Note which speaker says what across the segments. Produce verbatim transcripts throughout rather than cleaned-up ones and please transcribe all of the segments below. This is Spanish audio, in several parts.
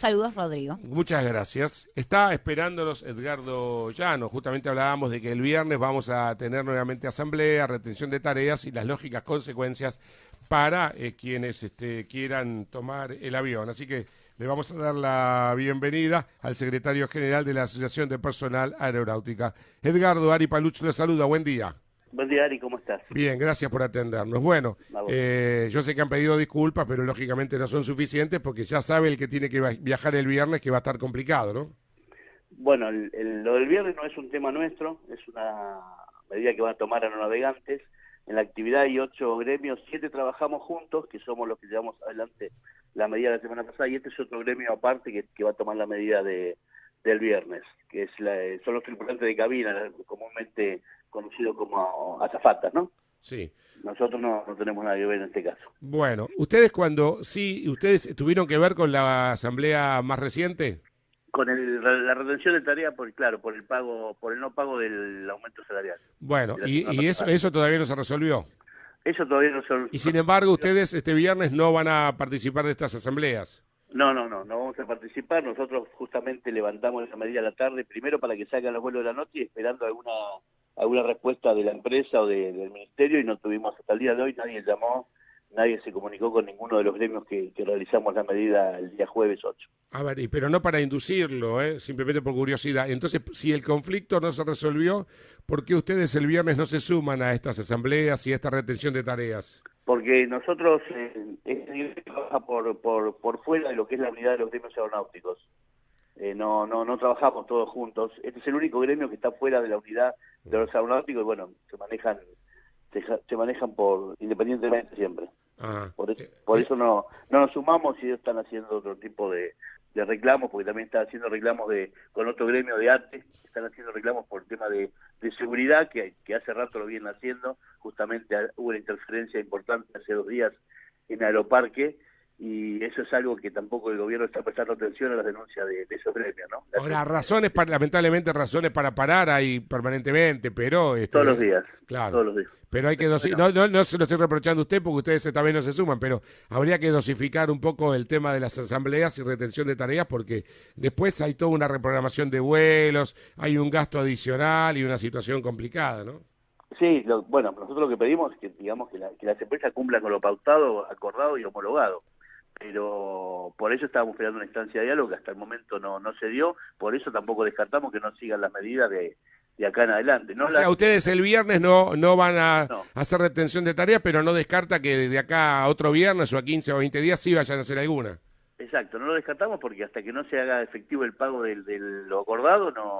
Speaker 1: Saludos, Rodrigo.
Speaker 2: Muchas gracias. Está esperándonos Edgardo Llano. Justamente hablábamos de que el viernes vamos a tener nuevamente asamblea, retención de tareas y las lógicas consecuencias para eh, quienes este, quieran tomar el avión. Así que le vamos a dar la bienvenida al secretario general de la Asociación de Personal Aeronáutica. Edgardo, Ari Paluch le saluda. Buen día.
Speaker 3: Buen día, Ari, ¿cómo estás?
Speaker 2: Bien, gracias por atendernos. Bueno, eh, yo sé que han pedido disculpas, pero lógicamente no son suficientes porque ya sabe el que tiene que viajar el viernes que va a estar complicado, ¿no?
Speaker 3: Bueno, el, el, lo del viernes no es un tema nuestro, es una medida que van a tomar aeronavegantes. En la actividad hay ocho gremios, siete trabajamos juntos, que somos los que llevamos adelante la medida de la semana pasada, y este es otro gremio aparte que, que va a tomar la medida de del viernes, que es la, son los tripulantes de cabina, comúnmente conocido como azafatas, ¿no?
Speaker 2: Sí.
Speaker 3: Nosotros no, no tenemos nada que ver en este caso.
Speaker 2: Bueno, ustedes cuando, sí, ustedes tuvieron que ver con la asamblea más reciente.
Speaker 3: Con el, la retención de tarea, por claro, por el pago, por el no pago del aumento salarial.
Speaker 2: Bueno, y, y eso, eso todavía no se resolvió.
Speaker 3: Eso todavía no se resolvió.
Speaker 2: Y sin embargo, ustedes este viernes no van a participar de estas asambleas.
Speaker 3: No, no, no, no vamos a participar. Nosotros justamente levantamos esa medida a la tarde, primero para que salgan los vuelos de la noche y esperando alguna alguna respuesta de la empresa o de, del ministerio, y no tuvimos hasta el día de hoy, nadie llamó, nadie se comunicó con ninguno de los gremios que, que realizamos la medida el día jueves ocho.
Speaker 2: A ver, y, pero no para inducirlo, ¿eh? Simplemente por curiosidad. Entonces, si el conflicto no se resolvió, ¿por qué ustedes el viernes no se suman a estas asambleas y a esta retención de tareas?
Speaker 3: Porque nosotros, eh, este gremio trabaja por, por, por fuera de lo que es la unidad de los gremios aeronáuticos. Eh, no, no, no trabajamos todos juntos. Este es el único gremio que está fuera de la unidad de los aeronáuticos y bueno, se manejan se, se manejan por independientemente siempre.
Speaker 2: Ah,
Speaker 3: por eso, por eso no, no nos sumamos y ellos están haciendo otro tipo de, de reclamos, porque también están haciendo reclamos de con otro gremio de arte, están haciendo reclamos por el tema de, de seguridad, que, que hace rato lo vienen haciendo. Justamente hubo una interferencia importante hace dos días en Aeroparque, y eso es algo que tampoco el gobierno está prestando atención a las denuncias de, de esos gremios, ¿no? La
Speaker 2: Ahora, razones, para, lamentablemente, razones para parar hay permanentemente, pero... Este,
Speaker 3: todos los días,
Speaker 2: claro,
Speaker 3: todos los días.
Speaker 2: Pero hay que dosificar, no, no, no se lo estoy reprochando a usted porque ustedes también no se suman, pero habría que dosificar un poco el tema de las asambleas y retención de tareas, porque después hay toda una reprogramación de vuelos, hay un gasto adicional y una situación complicada, ¿no?
Speaker 3: Sí, lo, bueno, nosotros lo que pedimos es que, digamos, que, la, que las empresas cumplan con lo pautado, acordado y homologado. Pero por eso estábamos esperando una instancia de diálogo que hasta el momento no, no se dio, por eso tampoco descartamos que no sigan las medidas de, de acá en adelante. No
Speaker 2: o
Speaker 3: la...
Speaker 2: sea, ustedes el viernes no no van a
Speaker 3: no.
Speaker 2: hacer retención de tareas, pero no descarta que de acá a otro viernes o a quince o veinte días sí vayan a hacer alguna.
Speaker 3: Exacto, no lo descartamos porque hasta que no se haga efectivo el pago de, de lo acordado, no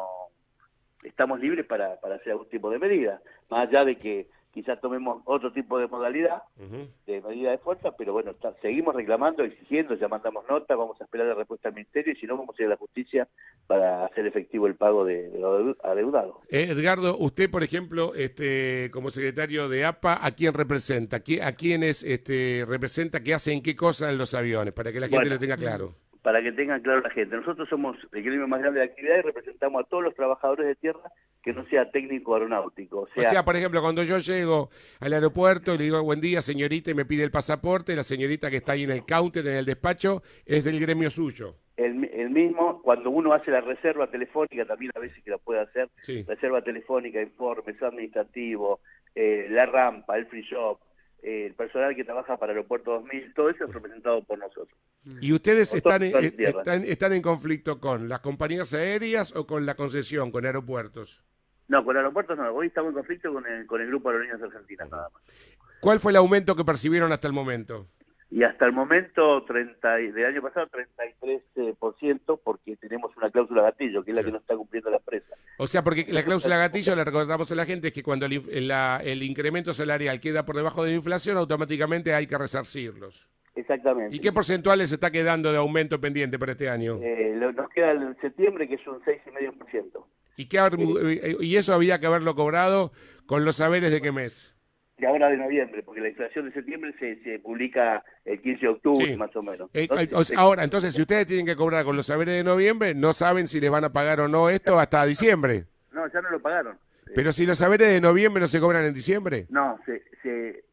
Speaker 3: estamos libres para, para hacer algún tipo de medida, más allá de que quizás tomemos otro tipo de modalidad, uh-huh. de medida de fuerza, pero bueno, está, seguimos reclamando, exigiendo, ya mandamos nota, vamos a esperar la respuesta del Ministerio y si no vamos a ir a la justicia para hacer efectivo el pago de, de lo adeudado.
Speaker 2: Eh, Edgardo, usted, por ejemplo, este, como secretario de A P A, ¿a quién representa? ¿A quiénes este, representa que hacen qué cosa en los aviones? Para que la gente bueno, lo tenga claro.
Speaker 3: Para que tengan claro la gente, nosotros somos el gremio más grande de actividad y representamos a todos los trabajadores de tierra que no sea técnico aeronáutico. O sea,
Speaker 2: o sea, por ejemplo, cuando yo llego al aeropuerto y le digo buen día, señorita, y me pide el pasaporte, la señorita que está ahí en el counter, en el despacho, es del gremio suyo.
Speaker 3: El, el mismo, cuando uno hace la reserva telefónica, también a veces que la puede hacer, sí. Reserva telefónica, informes administrativos, eh, la rampa, el free shop, eh, el personal que trabaja para Aeropuerto dos mil, todo eso es representado por nosotros.
Speaker 2: ¿Y ustedes están en, están, están en conflicto con las compañías aéreas o con la concesión, con aeropuertos?
Speaker 3: No, con aeropuertos no, hoy estamos en conflicto con el, con el Grupo Aerolíneas Argentinas nada más.
Speaker 2: ¿Cuál fue el aumento que percibieron hasta el momento?
Speaker 3: Y hasta el momento, treinta, del año pasado, treinta y tres por ciento, porque tenemos una cláusula gatillo, que es la sí. que no está cumpliendo la empresa.
Speaker 2: O sea, porque la cláusula gatillo, le recordamos a la gente, es que cuando el, la, el incremento salarial queda por debajo de la inflación, automáticamente hay que resarcirlos.
Speaker 3: Exactamente.
Speaker 2: ¿Y qué porcentuales se está quedando de aumento pendiente para este año?
Speaker 3: Eh, nos queda en septiembre, que es un seis coma cinco por ciento.
Speaker 2: ¿Y, qué, eh, ¿Y eso había que haberlo cobrado con los saberes de qué mes?
Speaker 3: De ahora de noviembre, porque la inflación de septiembre se, se publica el quince de octubre, sí. más o menos.
Speaker 2: Entonces, o sea, ahora, entonces, si ustedes tienen que cobrar con los saberes de noviembre, no saben si les van a pagar o no esto hasta diciembre.
Speaker 3: No, ya no lo pagaron.
Speaker 2: Pero si los saberes de noviembre no se cobran en diciembre.
Speaker 3: No, se, se,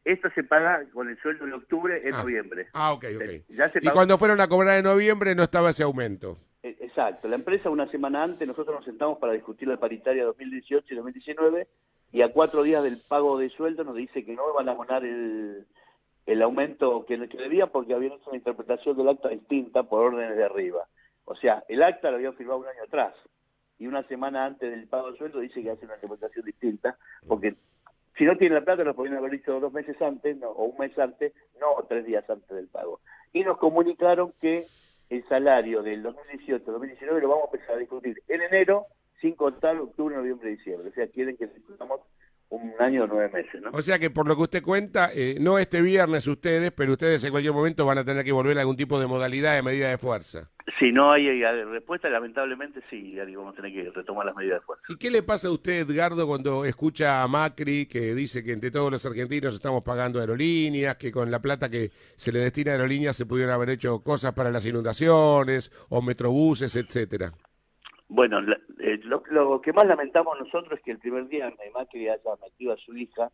Speaker 3: Esto se paga con el sueldo de octubre en
Speaker 2: ah.
Speaker 3: noviembre.
Speaker 2: Ah, ok, ok.
Speaker 3: Ya se
Speaker 2: y cuando fueron a cobrar en noviembre no estaba ese aumento.
Speaker 3: Exacto. La empresa una semana antes, nosotros nos sentamos para discutir la paritaria dos mil dieciocho y dos mil diecinueve, y a cuatro días del pago de sueldo nos dice que no van a abonar el, el aumento que, que debía porque habían hecho una interpretación del acta distinta por órdenes de arriba. O sea, el acta lo habían firmado un año atrás, y una semana antes del pago del sueldo dice que hace una interpretación distinta, porque si no tiene la plata, nos podrían haber dicho dos meses antes, no, o un mes antes, no tres días antes del pago. Y nos comunicaron que el salario del dos mil dieciocho dos mil diecinueve lo vamos a empezar a discutir en enero, sin contar octubre, noviembre y diciembre. O sea, quieren que discutamos un año o nueve meses, ¿no?
Speaker 2: O sea que por lo que usted cuenta, eh, no este viernes ustedes, pero ustedes en cualquier momento van a tener que volver a algún tipo de modalidad de medida de fuerza.
Speaker 3: Si no hay, hay respuesta, lamentablemente sí, Ari, vamos a tener que retomar las medidas de fuerza.
Speaker 2: ¿Y qué le pasa a usted, Edgardo, cuando escucha a Macri que dice que entre todos los argentinos estamos pagando aerolíneas, que con la plata que se le destina a aerolíneas se pudieron haber hecho cosas para las inundaciones o metrobuses, etcétera?
Speaker 3: Bueno, la, eh, lo, lo que más lamentamos nosotros es que el primer día Macri haya metido a su hija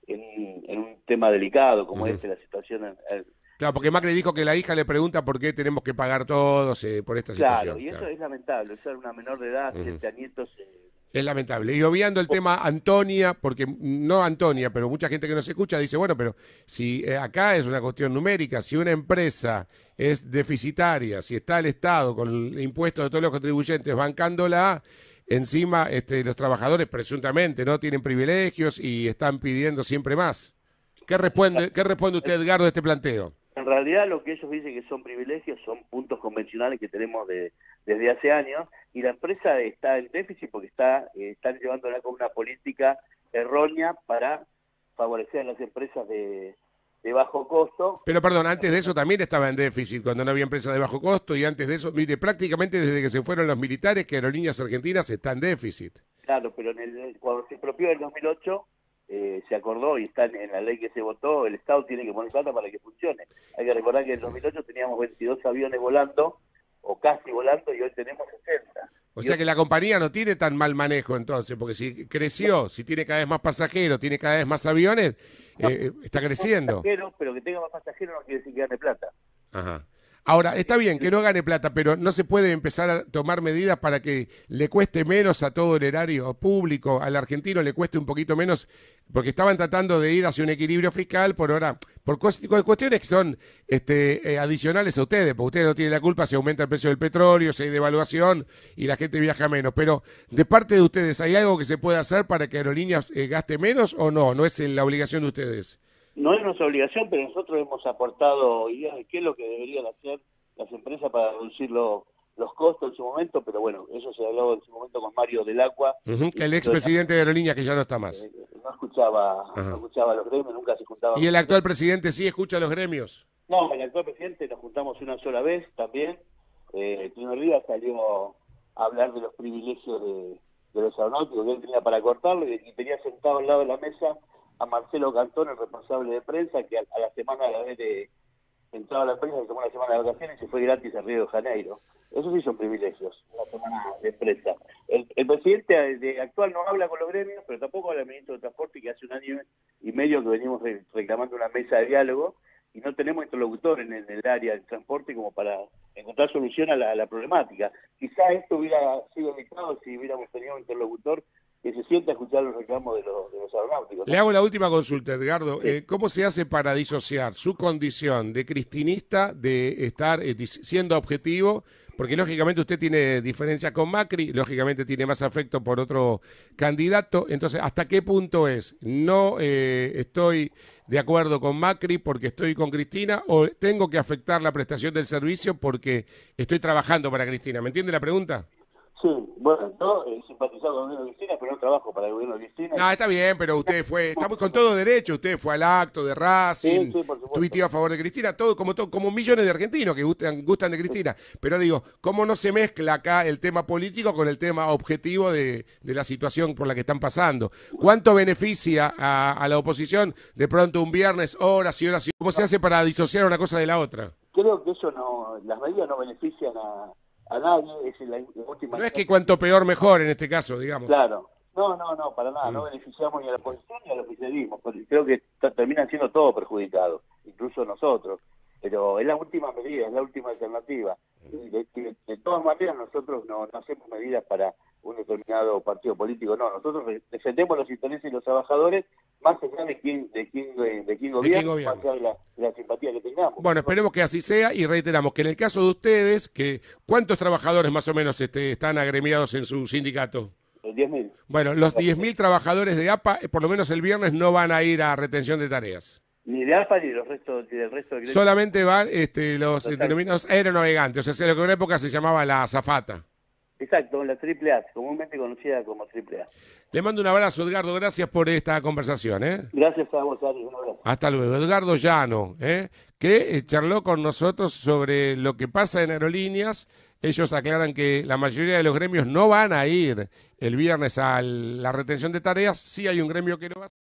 Speaker 3: en, en un tema delicado como uh-huh. este, la situación... En, en,
Speaker 2: Claro, porque Macri dijo que la hija le pregunta por qué tenemos que pagar todos eh, por esta
Speaker 3: claro,
Speaker 2: situación.
Speaker 3: Y claro, y eso es lamentable. Eso era una menor de edad, uh-huh. siete añitos... Eh,
Speaker 2: es lamentable. Y obviando el tema Antonia, porque no Antonia, pero mucha gente que nos escucha dice, bueno, pero si eh, acá es una cuestión numérica, si una empresa es deficitaria, si está el Estado con el impuesto de todos los contribuyentes bancándola, encima este, los trabajadores presuntamente no tienen privilegios y están pidiendo siempre más. ¿Qué responde, qué responde usted, Edgardo, de este planteo?
Speaker 3: En realidad lo que ellos dicen que son privilegios son puntos convencionales que tenemos de, desde hace años, y la empresa está en déficit porque está eh, están llevándola con una política errónea para favorecer a las empresas de, de bajo costo.
Speaker 2: Pero perdón, antes de eso también estaba en déficit, cuando no había empresas de bajo costo, y antes de eso, mire, prácticamente desde que se fueron los militares, que Aerolíneas Argentinas está en déficit.
Speaker 3: Claro, pero en el, cuando se expropió en dos mil ocho... Eh, se acordó y está en la ley que se votó, el Estado tiene que poner plata para que funcione. Hay que recordar que en dos mil ocho teníamos veintidós aviones volando, o casi volando, y hoy tenemos sesenta.
Speaker 2: O sea que la compañía no tiene tan mal manejo entonces, porque si creció, si tiene cada vez más pasajeros, tiene cada vez más aviones, no, eh, está creciendo.
Speaker 3: Pasajeros, pero que tenga más pasajeros no quiere decir que gane plata.
Speaker 2: Ajá. Ahora, está bien que no gane plata, pero no se puede empezar a tomar medidas para que le cueste menos a todo el erario público, al argentino le cueste un poquito menos, porque estaban tratando de ir hacia un equilibrio fiscal por ahora, por cuestiones que son este, eh, adicionales a ustedes, porque ustedes no tienen la culpa si aumenta el precio del petróleo, si hay devaluación y la gente viaja menos, pero de parte de ustedes, ¿hay algo que se puede hacer para que Aerolíneas eh, gaste menos o no? ¿No es la obligación de ustedes?
Speaker 3: No es nuestra obligación, pero nosotros hemos aportado ideas de qué es lo que deberían hacer las empresas para reducir lo, los costos en su momento, pero bueno, eso se habló en su momento con Mario del Acua.
Speaker 2: Uh-huh, el expresidente de Aerolíneas que ya no está más.
Speaker 3: Eh, no escuchaba uh-huh. no escuchaba a los gremios, nunca se juntaba.
Speaker 2: ¿Y el actual presidente sí escucha a los gremios?
Speaker 3: No, el actual presidente nos juntamos una sola vez también. Eh, el primer día salió a hablar de los privilegios de, de los aeronáuticos que él tenía para cortarlo, y, y tenía sentado al lado de la mesa a Marcelo Cantón, el responsable de prensa, que a, a la semana a la vez de entraba a la prensa, se tomó una semana de vacaciones y se fue gratis a Río de Janeiro. Eso sí son privilegios, una semana de prensa. El, el presidente de, actual no habla con los gremios, pero tampoco habla el ministro de Transporte, que hace un año y medio que venimos re, reclamando una mesa de diálogo, y no tenemos interlocutor en el, en el área del transporte como para encontrar solución a la, a la problemática. Quizá esto hubiera sido evitado si hubiéramos tenido un interlocutor que se sienta a escuchar los reclamos de los, de los aeronáuticos, ¿no?
Speaker 2: Le hago la última consulta, Edgardo. Sí. Eh, ¿Cómo se hace para disociar su condición de cristinista de estar eh, siendo objetivo? Porque lógicamente usted tiene diferencia con Macri, lógicamente tiene más afecto por otro candidato. Entonces, ¿hasta qué punto es? ¿No eh, estoy de acuerdo con Macri porque estoy con Cristina o tengo que afectar la prestación del servicio porque estoy trabajando para Cristina? ¿Me entiende la pregunta?
Speaker 3: Sí, bueno, yo he simpatizado con el gobierno de Cristina, pero no trabajo para el gobierno de Cristina.
Speaker 2: No, está bien, pero usted fue, está muy con todo derecho, usted fue al acto de Racing,
Speaker 3: sí, sí,
Speaker 2: tuiteó a favor de Cristina, todo como todo, como millones de argentinos que gustan, gustan de Cristina. Sí. Pero digo, ¿cómo no se mezcla acá el tema político con el tema objetivo de, de la situación por la que están pasando? ¿Cuánto beneficia a, a la oposición de pronto un viernes, horas y horas? ¿Cómo se hace para disociar una cosa de la otra?
Speaker 3: Creo que eso no, las medidas no benefician a... a nadie, es la última...
Speaker 2: No es que cuanto peor mejor en este caso, digamos.
Speaker 3: Claro. No, no, no, para nada,
Speaker 2: Mm.
Speaker 3: no beneficiamos ni a la oposición ni al oficialismo, porque creo que t- terminan siendo todos perjudicados, incluso nosotros, pero es la última medida, es la última alternativa. Y de, de- de todas maneras nosotros no, no hacemos medidas para un determinado partido político, no, nosotros re- defendemos los intereses de los trabajadores más allá de quién, de quién, de, de quién
Speaker 2: ¿De quién
Speaker 3: gobierna, más
Speaker 2: gobierna?
Speaker 3: allá de la, de la simpatía que tengamos.
Speaker 2: Bueno, esperemos que así sea y reiteramos que en el caso de ustedes, que ¿cuántos trabajadores más o menos este, están agremiados en su sindicato?
Speaker 3: diez mil.
Speaker 2: Bueno, los diez mil trabajadores de A P A, eh, por lo menos el viernes, no van a ir a retención de tareas.
Speaker 3: Ni de AFA ni los restos, ni del resto del gremio.
Speaker 2: Solamente van este, los eh,
Speaker 3: Exacto.
Speaker 2: denominados aeronavegantes, o sea, lo que en una época se llamaba la azafata.
Speaker 3: Exacto, la triple A, comúnmente conocida como triple A.
Speaker 2: Le mando un abrazo, Edgardo, gracias por esta conversación. ¿eh?
Speaker 3: Gracias a vos, Ari, un abrazo.
Speaker 2: Hasta luego. Edgardo Llano, ¿eh? que eh, charló con nosotros sobre lo que pasa en aerolíneas. Ellos aclaran que la mayoría de los gremios no van a ir el viernes a la retención de tareas. Sí hay un gremio que no va a